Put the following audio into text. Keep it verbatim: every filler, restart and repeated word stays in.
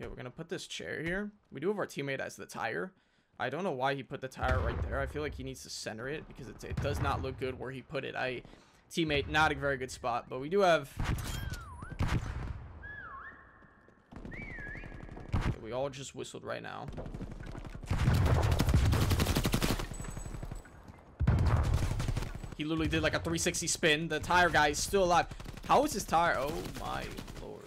Okay, we're gonna put this chair here. We do have our teammate as the tire. I don't know why he put the tire right there. I feel like he needs to center it because it, it does not look good where he put it. I teammate, not a very good spot, but we do have... Okay, we all just whistled right now. He literally did like a three sixty spin. The tire guy is still alive. How is his tire? Oh my lord.